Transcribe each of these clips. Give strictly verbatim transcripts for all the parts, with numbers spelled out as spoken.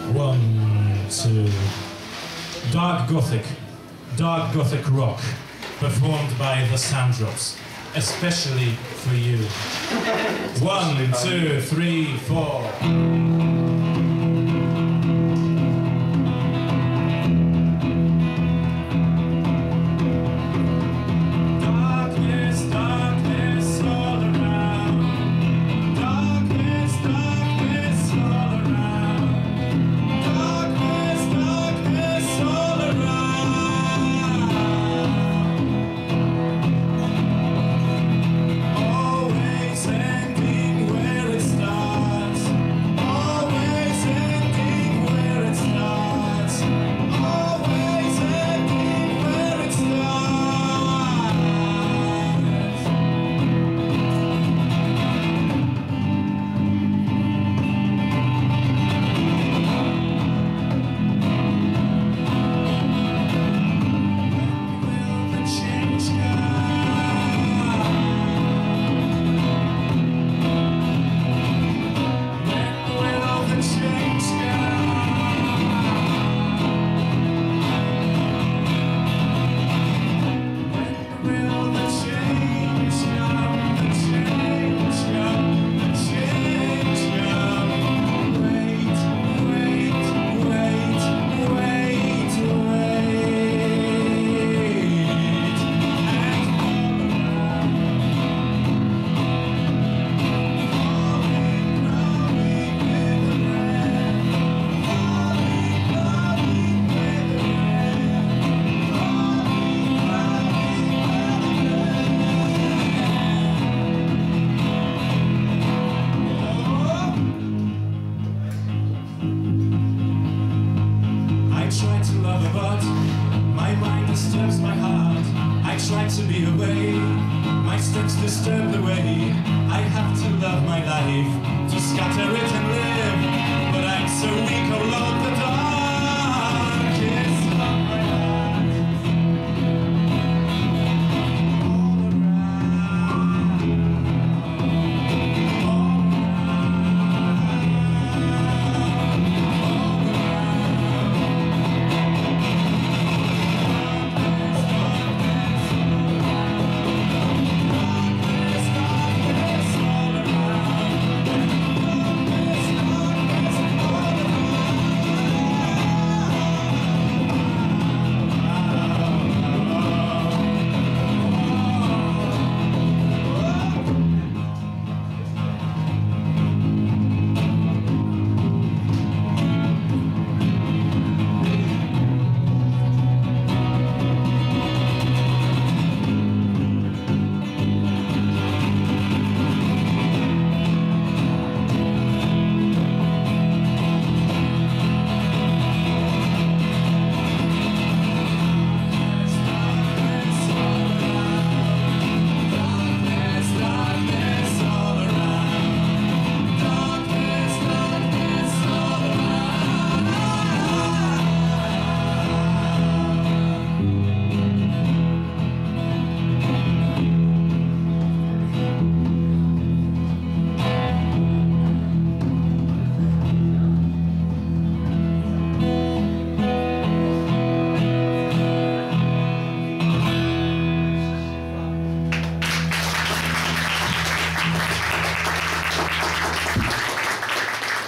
One, two. Dark Gothic. Dark Gothic rock. Performed by the Sandrops. Especially for you. One, two, three, four. But my mind disturbs my heart. I try to be away. My steps disturb the way. I have to love my life, to scatter it and live. But I'm so weak, oh Lord, the darkest of my heart.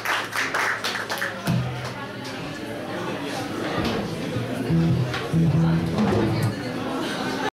Thank you.